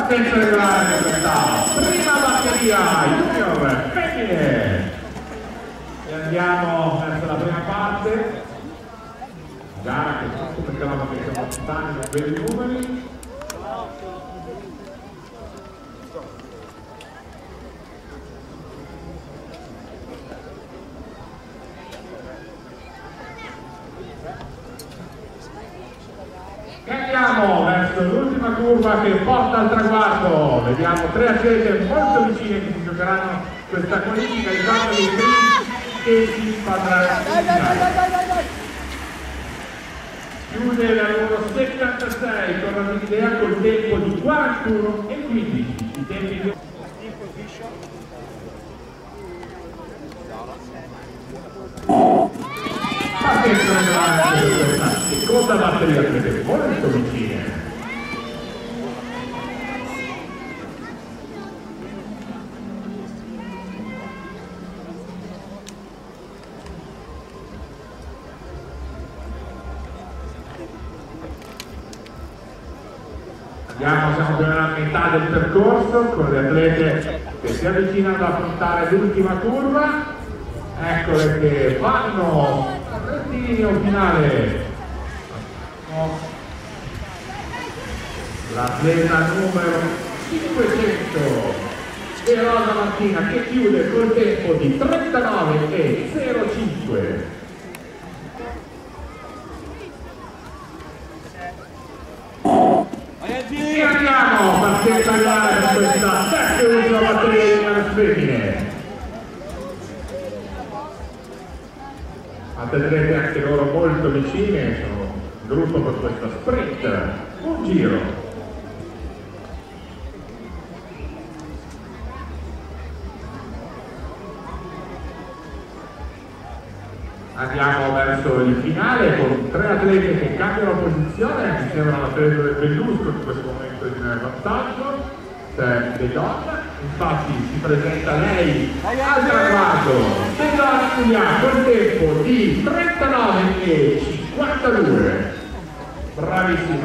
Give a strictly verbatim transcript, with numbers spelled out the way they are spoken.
partenza regolare di questa prima batteria junior femmine e andiamo verso la prima parte, gara che tutto perché che siamo lontani con belli numeri. E andiamo verso l'ultima curva che porta al traguardo. Vediamo tre atlete molto vicine che si giocheranno questa qualifica, il cambio dei primi che si farà. Chiude la numero settantasei con la Midea col tempo di quarantuno e quindici. I tempi di... Attenzione davanti a questa seconda batteria che è molto vicina. Andiamo, siamo più nella metà del percorso con le atlete che si avvicinano ad affrontare l'ultima curva. Eccole che fanno rettilineo finale. L'atleta numero cinquecento De Rosa Martina che chiude col tempo di trentanove e zero cinque. E andiamo, partenza gara per questa sesta e ultima batteria di mani femmine. Atlete anche loro molto vicine, sono un gruppo per questa sprint, un giro. Andiamo verso il finale con tre atlete che cambiano posizione, mi sembra l'atleta del Bellusco in questo momento in vantaggio, c'è De Donna, infatti si presenta lei al traguardo, De Donna Giulia col tempo di trentanove e cinquantadue, bravissima.